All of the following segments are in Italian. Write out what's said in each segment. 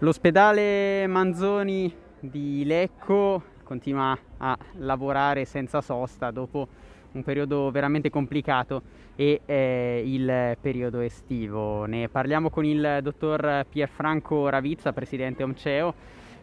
L'ospedale Manzoni di Lecco continua a lavorare senza sosta dopo un periodo veramente complicato e il periodo estivo. Ne parliamo con il dottor Pierfranco Ravizza, presidente OMCEO,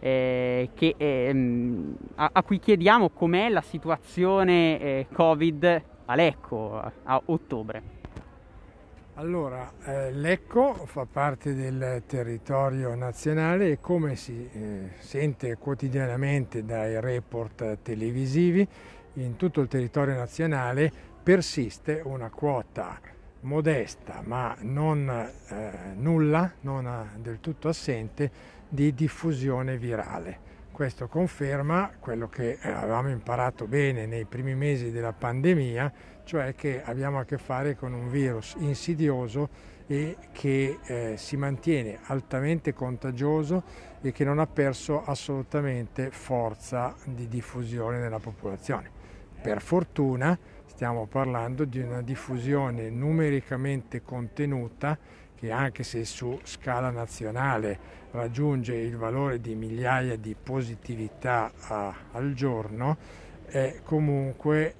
a cui chiediamo com'è la situazione Covid a Lecco a ottobre. Allora, Lecco fa parte del territorio nazionale e come si sente quotidianamente dai report televisivi, in tutto il territorio nazionale persiste una quota modesta ma non nulla, non del tutto assente, di diffusione virale. Questo conferma quello che avevamo imparato bene nei primi mesi della pandemia, cioè che abbiamo a che fare con un virus insidioso e che si mantiene altamente contagioso e che non ha perso assolutamente forza di diffusione nella popolazione. Per fortuna stiamo parlando di una diffusione numericamente contenuta che, anche se su scala nazionale raggiunge il valore di migliaia di positività al giorno, comunque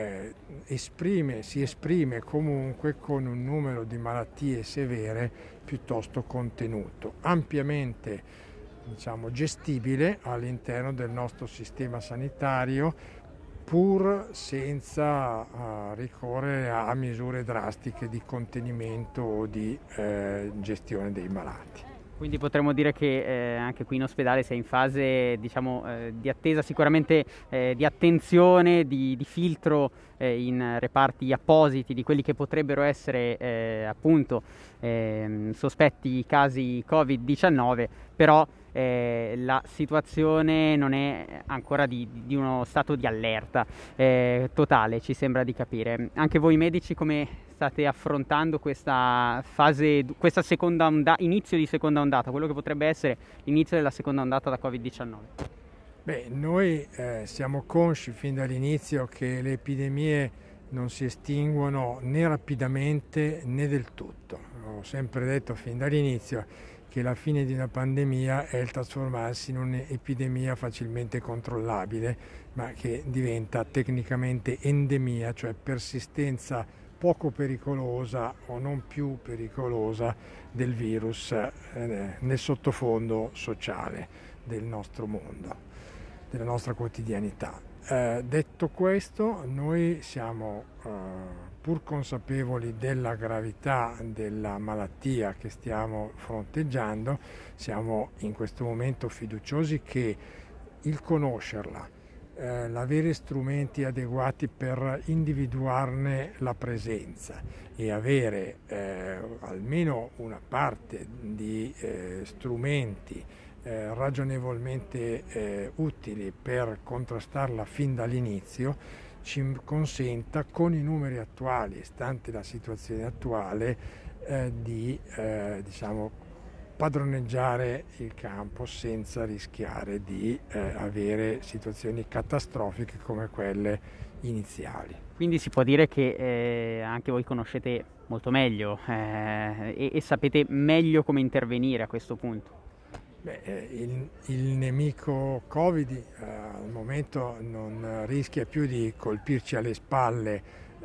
si esprime comunque con un numero di malattie severe piuttosto contenuto, ampiamente, diciamo, gestibile all'interno del nostro sistema sanitario, pur senza ricorrere a misure drastiche di contenimento o di gestione dei malati. Quindi potremmo dire che anche qui in ospedale si è in fase, diciamo, di attesa, sicuramente di attenzione, di filtro in reparti appositi di quelli che potrebbero essere appunto sospetti casi Covid-19, però la situazione non è ancora di uno stato di allerta totale, ci sembra di capire. Anche voi medici come state affrontando questa fase, questa seconda inizio di seconda ondata, quello che potrebbe essere l'inizio della seconda ondata da Covid-19? Beh, noi siamo consci fin dall'inizio che le epidemie non si estinguono né rapidamente né del tutto. Ho sempre detto fin dall'inizio che la fine di una pandemia è il trasformarsi in un'epidemia facilmente controllabile, ma che diventa tecnicamente endemia, cioè persistenza poco pericolosa o non più pericolosa del virus nel sottofondo sociale del nostro mondo, della nostra quotidianità. Detto questo, noi siamo pur consapevoli della gravità della malattia che stiamo fronteggiando, siamo in questo momento fiduciosi che il conoscerla, l'avere strumenti adeguati per individuarne la presenza e avere almeno una parte di strumenti ragionevolmente utili per contrastarla fin dall'inizio ci consenta, con i numeri attuali, stante la situazione attuale, di diciamo, padroneggiare il campo senza rischiare di avere situazioni catastrofiche come quelle iniziali. Quindi si può dire che anche voi conoscete molto meglio e sapete meglio come intervenire a questo punto. Beh, il nemico Covid al momento non rischia più di colpirci alle spalle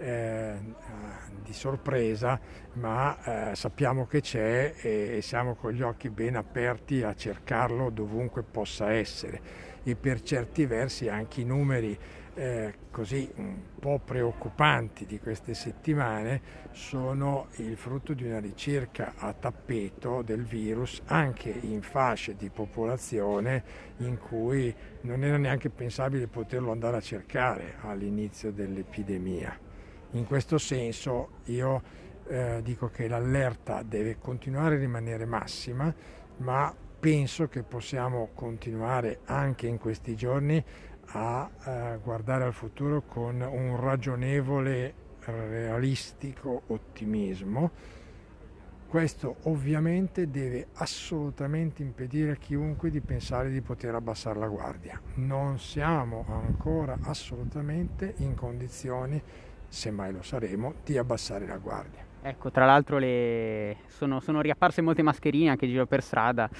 di sorpresa, ma sappiamo che c'è e siamo con gli occhi ben aperti a cercarlo dovunque possa essere, e per certi versi anche i numeri così un po' preoccupanti di queste settimane sono il frutto di una ricerca a tappeto del virus anche in fasce di popolazione in cui non era neanche pensabile poterlo andare a cercare all'inizio dell'epidemia. In questo senso io dico che l'allerta deve continuare a rimanere massima, ma penso che possiamo continuare anche in questi giorni a guardare al futuro con un ragionevole, realistico ottimismo. Questo ovviamente deve assolutamente impedire a chiunque di pensare di poter abbassare la guardia. Non siamo ancora assolutamente in condizioni, se mai lo saremo, di abbassare la guardia. Ecco, tra l'altro sono riapparse molte mascherine anche in giro per strada,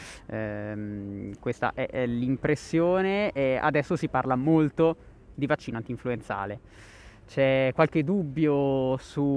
questa è l'impressione, e adesso si parla molto di vaccino antinfluenzale. C'è qualche dubbio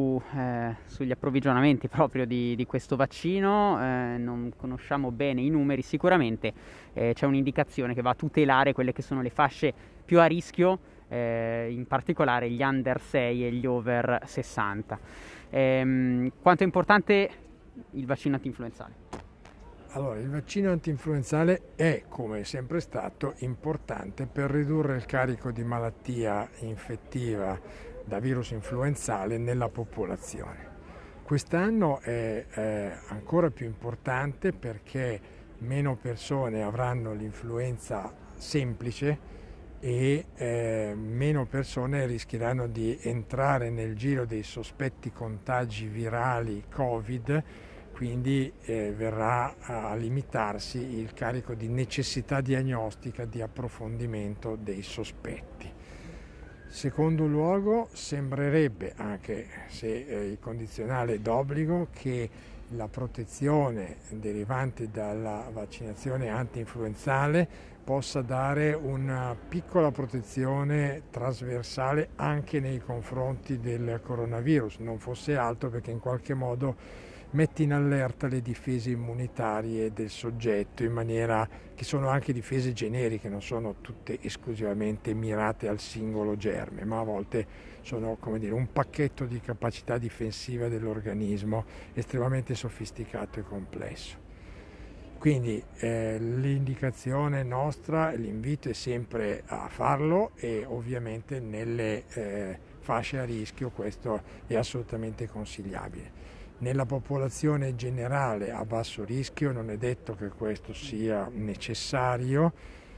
sugli approvvigionamenti proprio di questo vaccino, non conosciamo bene i numeri, sicuramente c'è un'indicazione che va a tutelare quelle che sono le fasce più a rischio, in particolare gli under 6 e gli over 60. Quanto è importante il vaccino antinfluenzale? Allora, il vaccino antinfluenzale è, come è sempre stato, importante per ridurre il carico di malattia infettiva da virus influenzale nella popolazione. Quest'anno è ancora più importante perché meno persone avranno l'influenza semplice e meno persone rischieranno di entrare nel giro dei sospetti contagi virali Covid, quindi verrà a limitarsi il carico di necessità diagnostica di approfondimento dei sospetti. Secondo luogo, sembrerebbe, anche se il condizionale è d'obbligo, che la protezione derivante dalla vaccinazione antinfluenzale possa dare una piccola protezione trasversale anche nei confronti del coronavirus, non fosse altro perché in qualche modo mette in allerta le difese immunitarie del soggetto, in maniera che sono anche difese generiche, non sono tutte esclusivamente mirate al singolo germe, ma a volte sono, come dire, un pacchetto di capacità difensiva dell'organismo estremamente sofisticato e complesso. Quindi l'indicazione nostra, l'invito è sempre a farlo e ovviamente nelle fasce a rischio questo è assolutamente consigliabile. Nella popolazione generale a basso rischio non è detto che questo sia necessario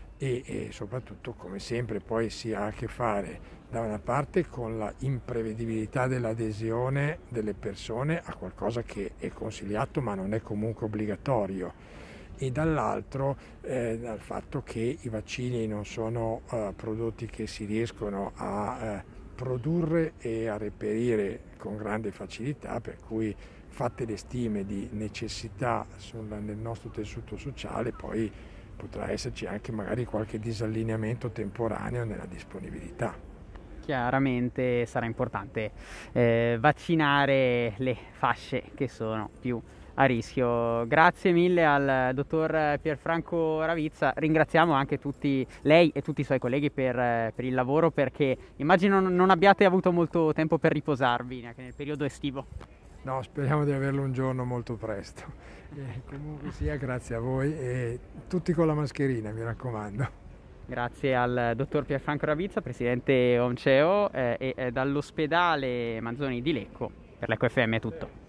e soprattutto, come sempre, poi si ha a che fare da una parte con la imprevedibilità dell'adesione delle persone a qualcosa che è consigliato ma non è comunque obbligatorio, e dall'altro dal fatto che i vaccini non sono prodotti che si riescono a produrre e a reperire con grande facilità, per cui fatte le stime di necessità nel nostro tessuto sociale, poi potrà esserci anche magari qualche disallineamento temporaneo nella disponibilità. Chiaramente sarà importante vaccinare le fasce che sono più a rischio. Grazie mille al dottor Pierfranco Ravizza, ringraziamo anche lei e tutti i suoi colleghi per il lavoro, perché immagino non abbiate avuto molto tempo per riposarvi neanche nel periodo estivo. No, speriamo di averlo un giorno molto presto. Comunque sia, grazie a voi e tutti con la mascherina, mi raccomando. Grazie al dottor Pierfranco Ravizza, presidente ONCEO, e dall'ospedale Manzoni di Lecco. Per l'Ecco FM è tutto.